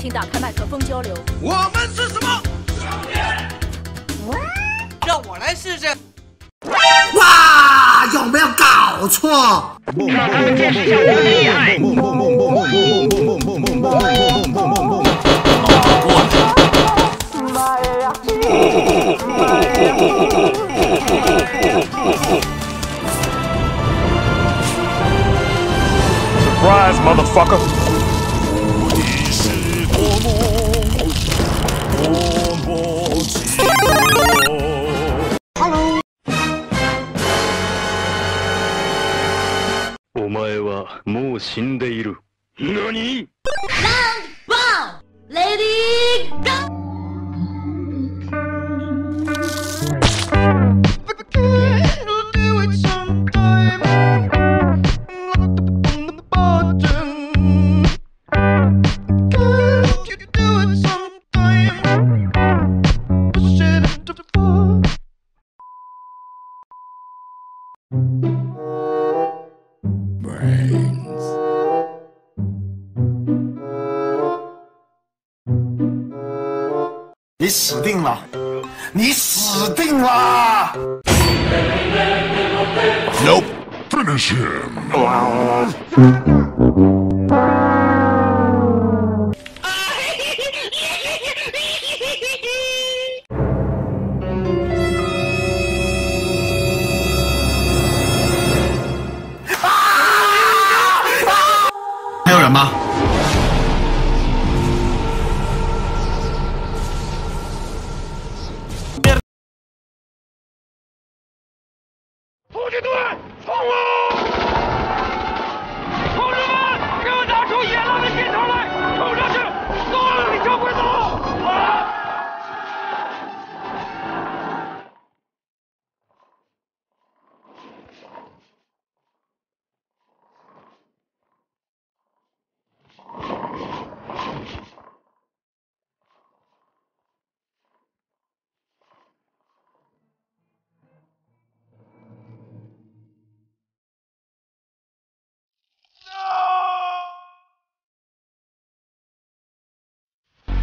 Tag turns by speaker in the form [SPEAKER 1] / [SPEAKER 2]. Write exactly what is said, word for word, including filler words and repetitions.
[SPEAKER 1] 请打开麦克风交流。
[SPEAKER 2] 我们是什么？
[SPEAKER 3] 让我来试试。
[SPEAKER 4] 哇，有没有搞错？
[SPEAKER 5] 让他们见识一下我的厉害。
[SPEAKER 6] Surprise, motherfucker!
[SPEAKER 4] Hello.
[SPEAKER 6] お前はもう死んでいる。何？
[SPEAKER 1] Round one, lady go.
[SPEAKER 4] Brains. 你死定了！你死定了
[SPEAKER 6] Nope.
[SPEAKER 2] Finish him.